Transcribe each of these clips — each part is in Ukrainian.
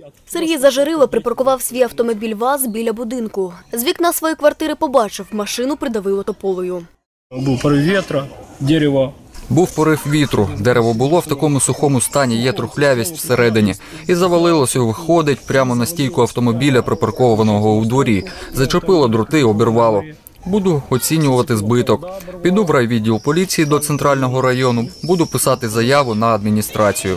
Сергій Зажирило припаркував свій автомобіль ВАЗ біля будинку. З вікна своєї квартири побачив, машину придавило тополею. Був порив вітру, дерево. Був порив вітру, дерево було в такому сухому стані, є трухлявість всередині. І завалилося, виходить, прямо на стійку автомобіля, припаркованого у дворі. Зачепило дроти, обірвало. Буду оцінювати збиток. Піду в райвідділ поліції до центрального району, буду писати заяву на адміністрацію.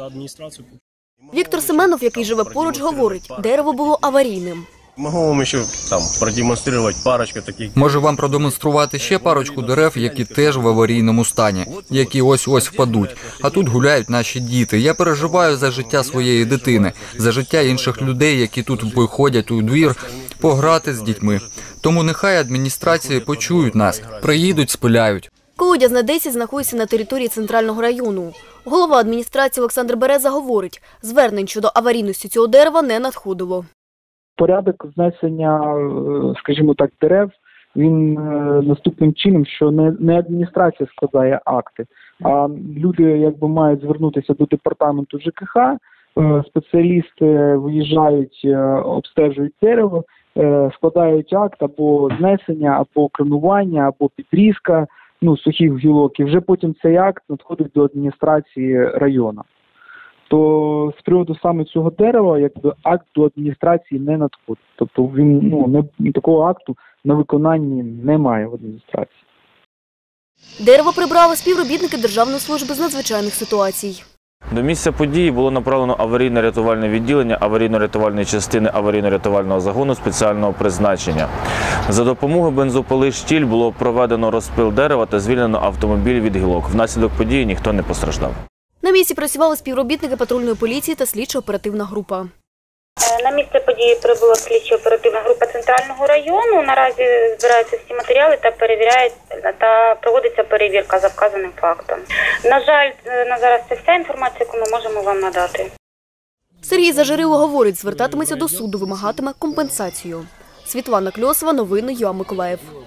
Віктор Семенов, який живе поруч, говорить, дерево було аварійним. Можу вам ще продемонструвати парочку таких. Можу вам продемонструвати ще парочку дерев, які теж в аварійному стані, які ось-ось впадуть. А тут гуляють наші діти. Я переживаю за життя своєї дитини, за життя інших людей, які тут виходять у двір пограти з дітьми. Тому нехай адміністрації почують нас, приїдуть, спиляють. Колодязь на 10 знаходиться на території центрального району. Голова адміністрації Олександр Береза говорить, звернень щодо аварійності цього дерева не надходило. Порядок знесення, скажімо так, дерев, він наступним чином, що не адміністрація складає акти, а люди мають звернутися до департаменту ЖКХ, спеціалісти виїжджають, обстежують дерево, складають акт або знесення, або кронування, або підрізка, сухих гілок, і вже потім цей акт надходить до адміністрації району. То з приводу саме цього дерева, акт до адміністрації не надходить. Тобто він, такого акту на виконанні немає в адміністрації. Дерево прибрали співробітники Державної служби з надзвичайних ситуацій. До місця події було направлено аварійно-рятувальне відділення аварійно-рятувальної частини аварійно-рятувального загону спеціального призначення. За допомогою бензопили «Штіль» було проведено розпил дерева та звільнено автомобіль від гілок. Внаслідок події ніхто не постраждав. На місці працювали співробітники патрульної поліції та слідчо-оперативна група. На місце події прибула слідчо-оперативна група центрального району. Наразі збираються всі матеріали та проводиться перевірка за вказаним фактом. На жаль, на зараз це вся інформація, яку ми можемо вам надати. Сергій Зажирило говорить, звертатиметься до суду, вимагатиме компенсацію. Світлана Кльосова, новини ЮА Миколаїв.